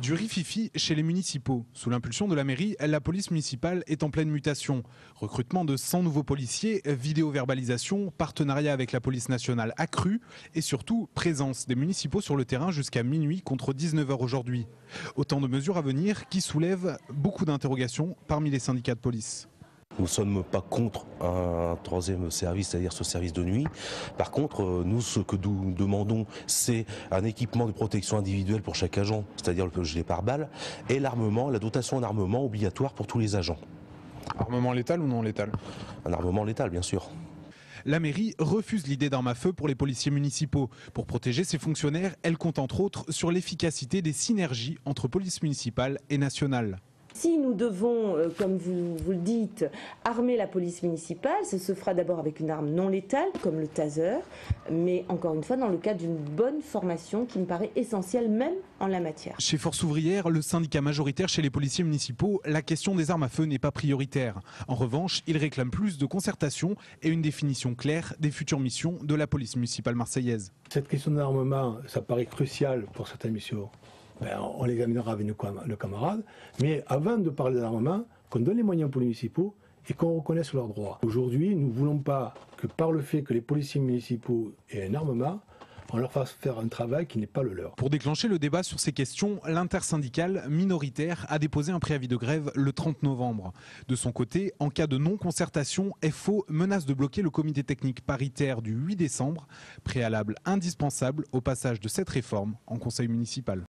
Du rififi chez les municipaux. Sous l'impulsion de la mairie, la police municipale est en pleine mutation. Recrutement de 100 nouveaux policiers, vidéo-verbalisation, partenariat avec la police nationale accru et surtout présence des municipaux sur le terrain jusqu'à minuit contre 19h aujourd'hui. Autant de mesures à venir qui soulèvent beaucoup d'interrogations parmi les syndicats de police. Nous ne sommes pas contre un troisième service, c'est-à-dire ce service de nuit. Par contre, nous, ce que nous demandons, c'est un équipement de protection individuelle pour chaque agent, c'est-à-dire le gilet pare-balles, et l'armement, la dotation en armement obligatoire pour tous les agents. Armement létal ou non létal ? Un armement létal, bien sûr. La mairie refuse l'idée d'armes à feu pour les policiers municipaux. Pour protéger ses fonctionnaires, elle compte entre autres sur l'efficacité des synergies entre police municipale et nationale. Si nous devons, comme vous le dites, armer la police municipale, ça se fera d'abord avec une arme non létale, comme le taser, mais encore une fois dans le cadre d'une bonne formation qui me paraît essentielle même en la matière. Chez Force ouvrière, le syndicat majoritaire chez les policiers municipaux, la question des armes à feu n'est pas prioritaire. En revanche, il réclame plus de concertation et une définition claire des futures missions de la police municipale marseillaise. Cette question d'armement, ça paraît crucial pour certaines missions. On l'examinera avec nos camarades, mais avant de parler d'armement, qu'on donne les moyens aux municipaux et qu'on reconnaisse leurs droits. Aujourd'hui, nous ne voulons pas que par le fait que les policiers municipaux aient un armement, on leur fasse faire un travail qui n'est pas le leur. Pour déclencher le débat sur ces questions, l'intersyndicale minoritaire a déposé un préavis de grève le 30 novembre. De son côté, en cas de non-concertation, FO menace de bloquer le comité technique paritaire du 8 décembre, préalable indispensable au passage de cette réforme en conseil municipal.